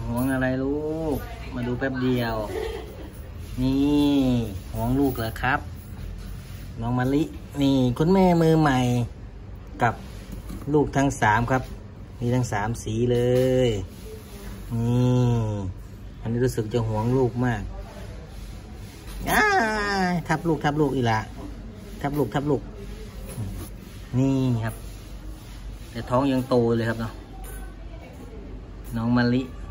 ห่วงอะไรลูกมาดูแป๊บเดียวนี่ห่วงลูกเหรอครับน้องมะลินี่คุณแม่มือใหม่กับลูกทั้ง3ครับมีทั้ง3สีเลยนี่อันนี้รู้สึกจะห่วงลูกมากทับลูกอีกละทับลูกนี่ครับแต่ท้องยังโตเลยครับเนาะน้องมะลิ